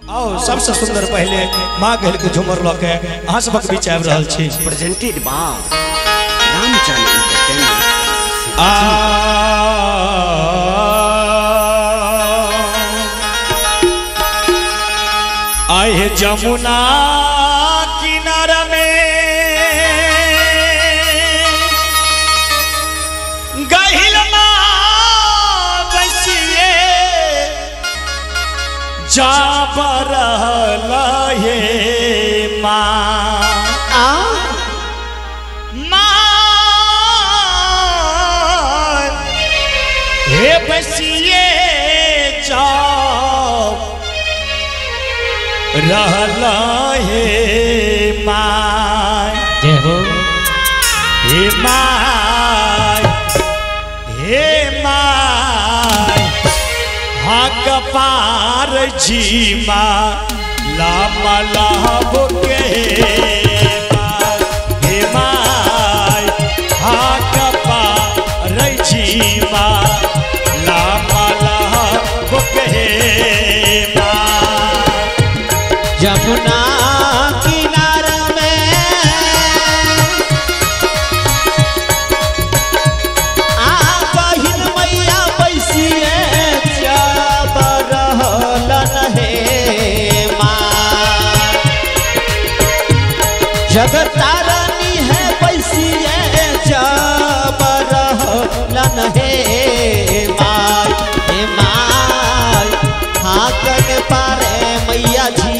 आओ सबसे सुंदर पहले माँ गहल के झुमर लके अहाँ सबक बीच आबि रहल छी। Presented by Ramchandra entertainment. आए जमुना किनारा में गहिल बसिए जा रहला हे माँ हे बसिए जा रहला हे माँ जय हो हे माँ हे माँ हक पार जीमा लामा लाभ के हे माँ हक पार जीमा लामा लाभ के जमुना किनारा में आ बहिन मैया बैसिए जब रहलन हे माँ जगतारानी है बैसिए जब रहलन हे माँ हाकन पारे मैया जी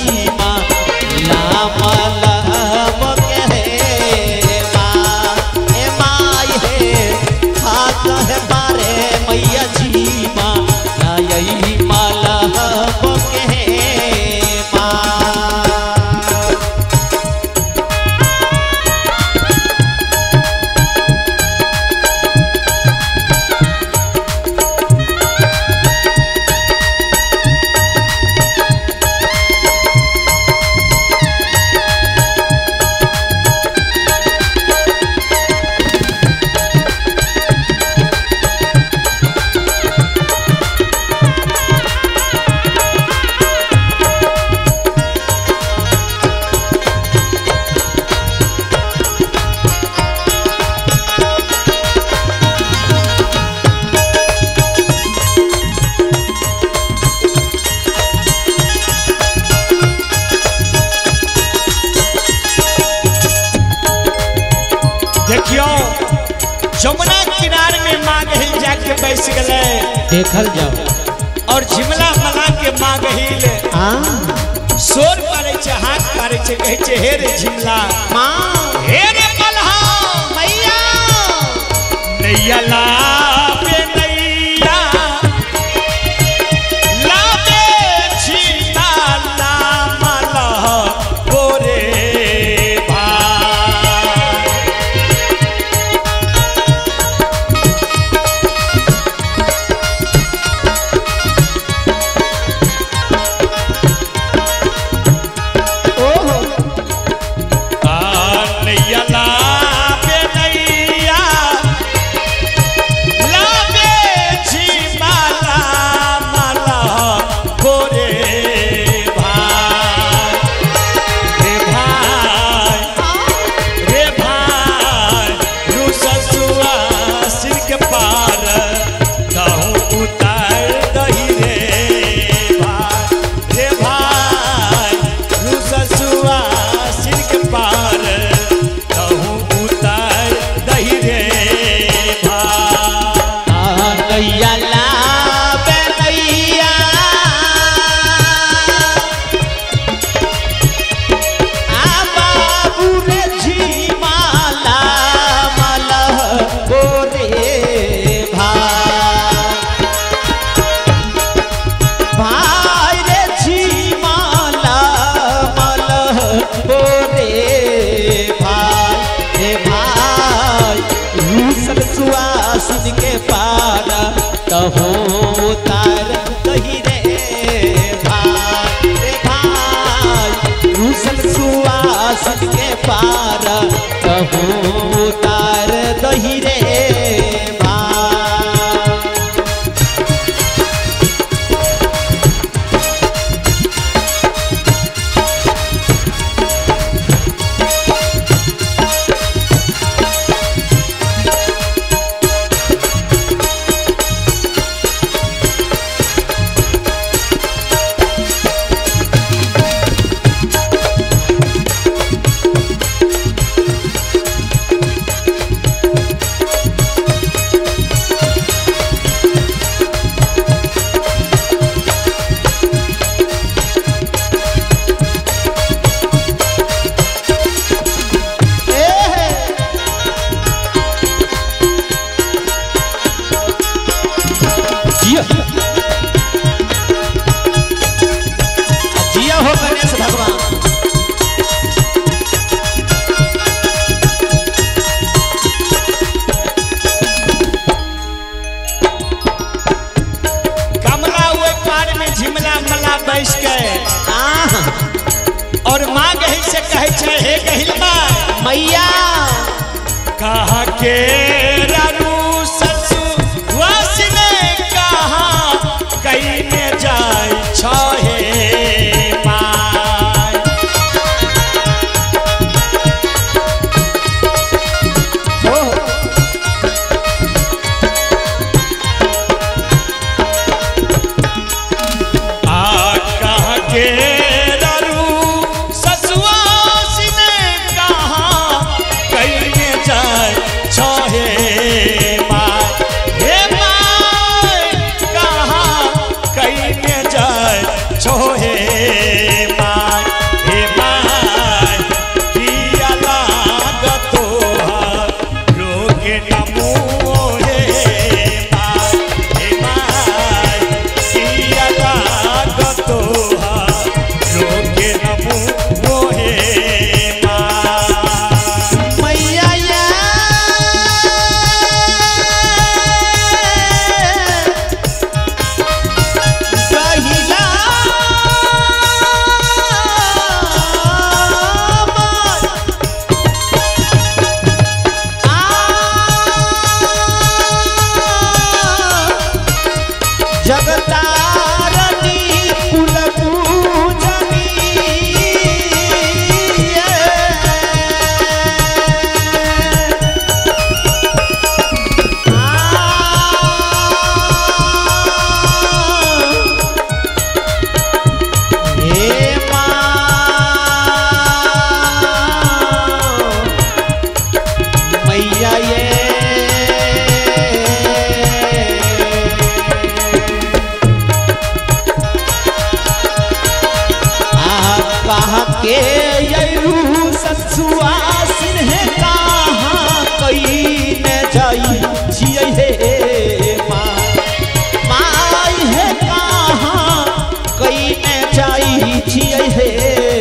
जमुना किनारे में माँ गहिल जाके बैस गए देखल जाओ और झिमला मला के माँ गहिल शोर करे छे हाथ करे छे कहे छे हे रे झिमला माँ हे रे मल्हा मैया नैया लाबे नैया लाबे झिमला मल्हा गोरे के पारा कहो तार कही रे भाई रूसल सुआसन के पारा कहो तार दही रे भाई। कहा के रानू ससुवास ने कहा कहीं ने जाए छहे माय आ कहा के रानू ससुवास ने कहा कहीं ने जाए छहे माय हे माय कहा कहीं ने जाए छोहे माय हे माय किया लागतो लोग नमो हे माय हे माय किया लागतो लोग नमो हे माय मैया ये कहिला जगतारनी कुल पूजनी हे मैया ये कहा के यू ससुआसिन है कहाँ कहीं न जाई छियै हे माई है कहाँ कहीं न जाई छियै हे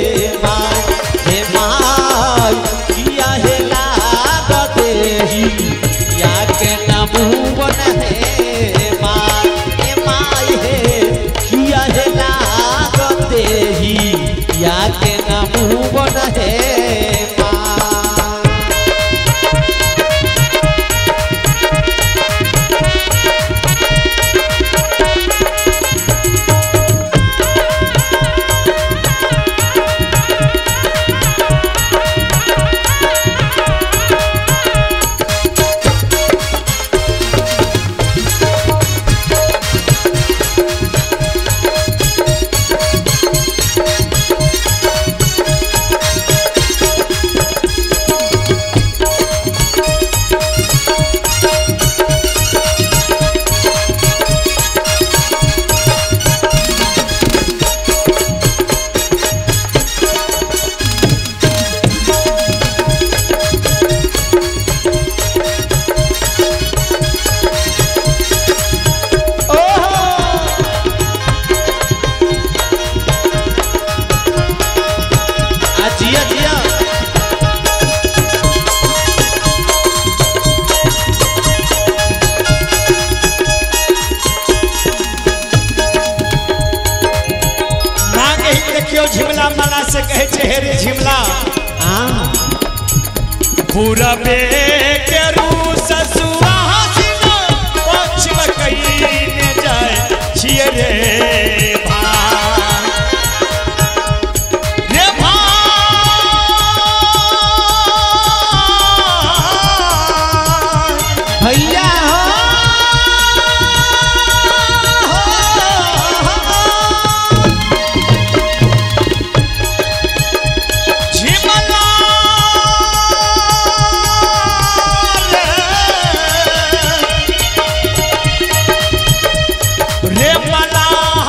माई किया है लागत ही या के नमूवन है माई है किया है लागत ही या के नमूवन है माँ जिया जिया मांगे ही देखियो झिमला मला से कहे छे हे रे झिमला पूरा बे के रू ससुआसिन पश्चिम कहीं ने जाए छिए रे भाई रे भाई भैया झिमला रे मला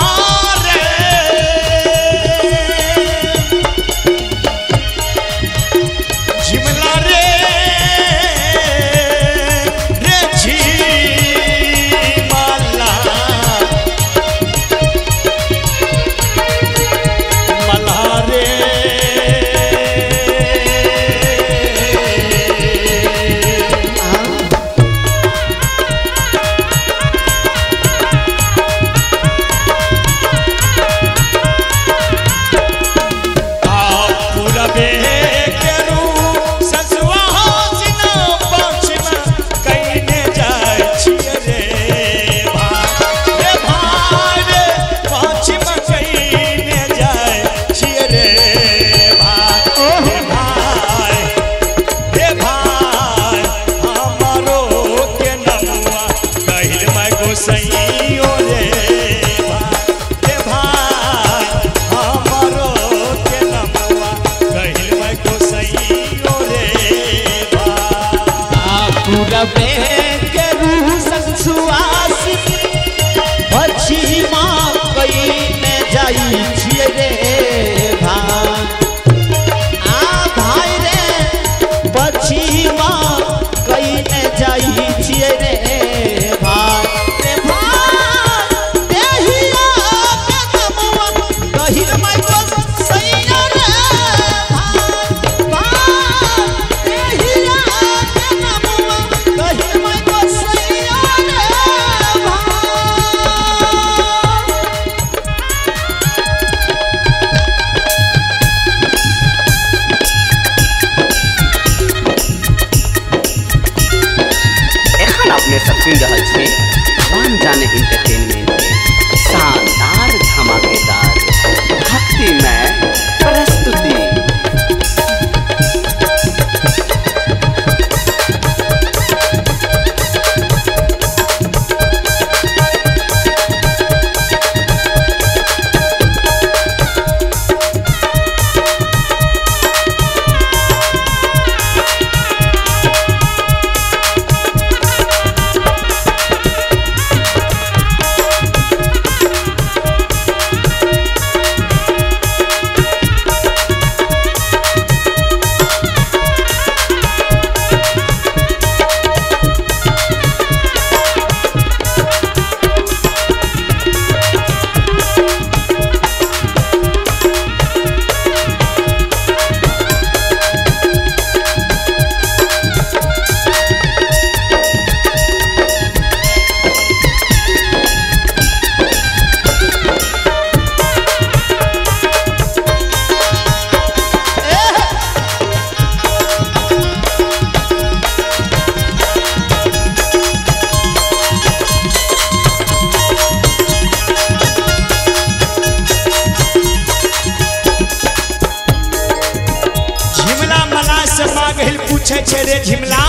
मांगहिल पूछे छे रे झिमला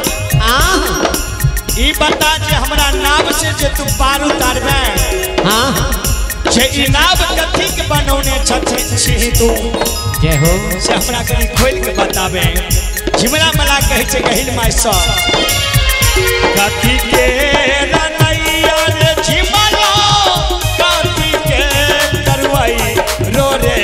ई बता जे हमरा नाव से जे तू पार उतारबे जे ई नाव कथी के बनौने छी तू जय हो से हमरा कनी खोल के बताबे। झिमला मला कहै छे गहिल माय स कथी के रनैया रे झिमला कथी के करवई रो रे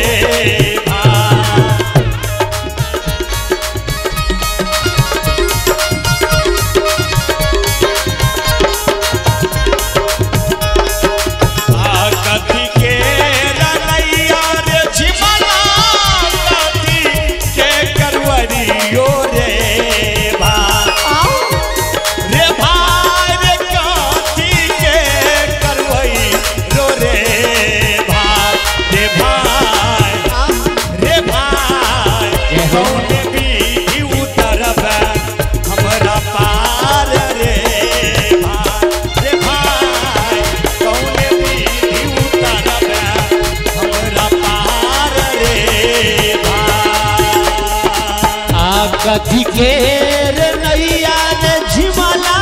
कथी के रे नैया रे झिमला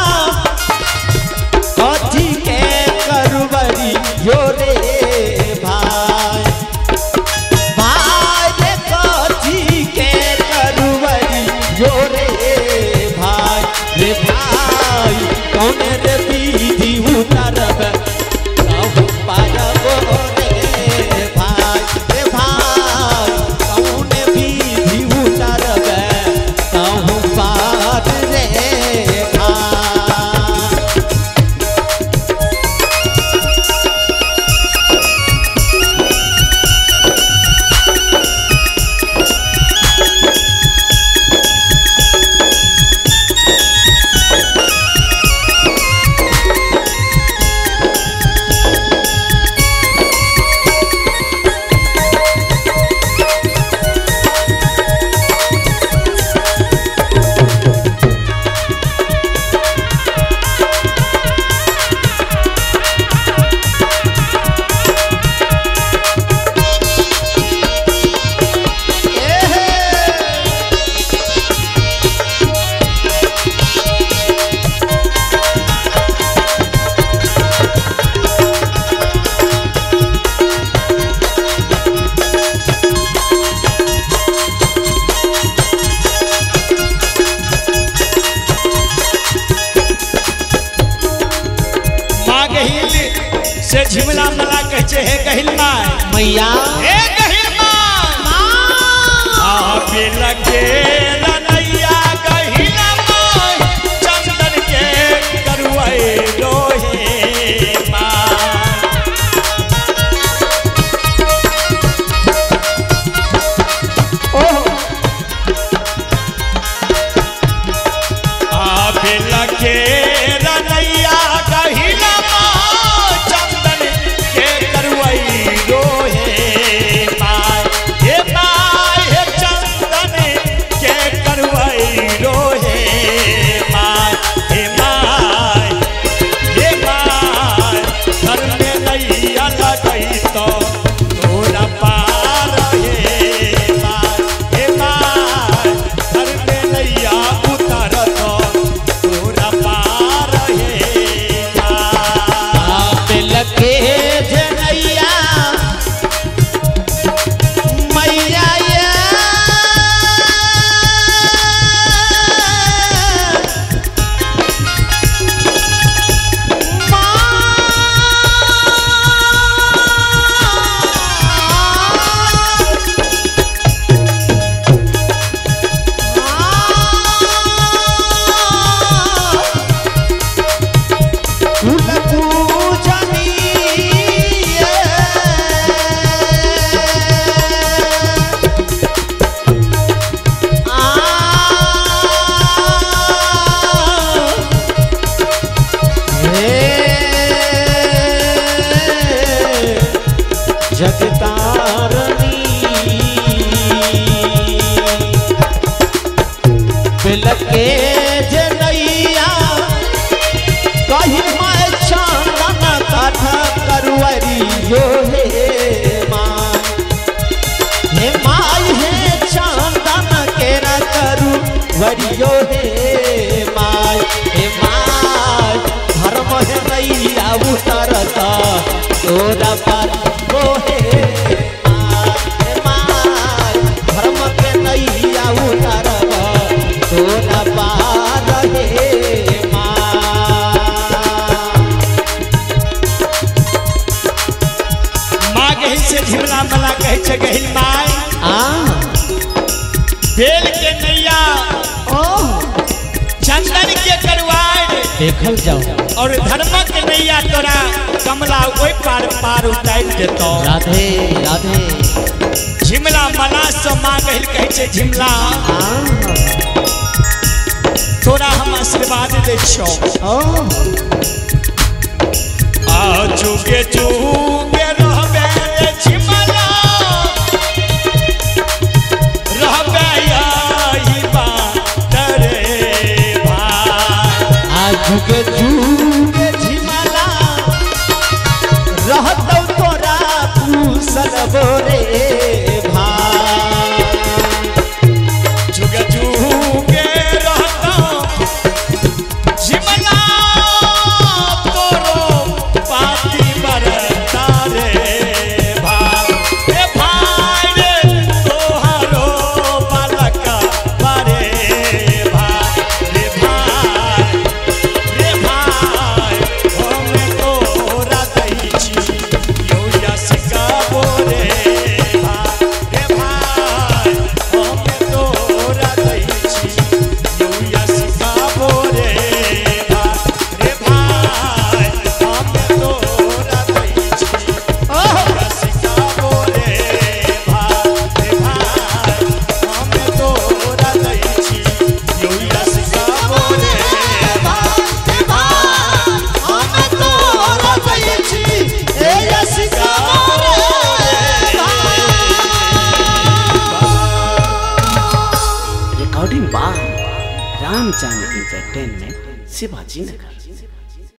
कथी के करवरी यो रे भाई भाई रे कथी के करवरी यो रे भाई कौन रे विधि उतारब कहूँ पारब रे भाई कौन विधि उतारब से झिमला मला कह छे हे गहिल माय मैया हे गहिल माय आप लगे रनैया गहिल माय चंदन के करवई रोहे माय आप लगे रनैया गहिल जगतारनी बिलके जनैया कहीं मैं चांदन कथा करवरी यो हे माई हे चांदन केरा करू वरियो हे माय धर्म है नैया उतरता तोरा पर वो हे माय धर्म के नैया उतरता तोरा पार हे माँ गही से झिमला मला कहे छे गहिल माय बेल के नैया चंदन के करवाड़ देखल जाओ और धर्म के नैया तोरा कमला ओई पार पार उतार देतो। राधे राधे झिमला मला से माँ गहिल कहे छे झिमला तोरा हम आशीर्वाद दे छो आ चुके चुके रहबे रे झिमला रहबे आई बात रे भाई आ चुके चुके झिमला रहतौ तोरा कुशल बोरे भाई चुके चुके रहतौ झिमला तोरो पाती बरता रे भाई रे भाई रे तोहारो बालक बारे भाई रे भाई रे भाई हम तोरा दै छी यो यश गाबो रे भाई रे भाई हम तोरा दै छी यो यश गाबो रे भाई रे भाई हम तोरा दै छी यश गाबो रे भाई रे भाई हम तोरा दै छी यो यश गाबो रे भाई रे भाई हम तोरा दै छी ए यश गाबो रे भाई। Recording by Ramchand entertainment Shivaji नगर।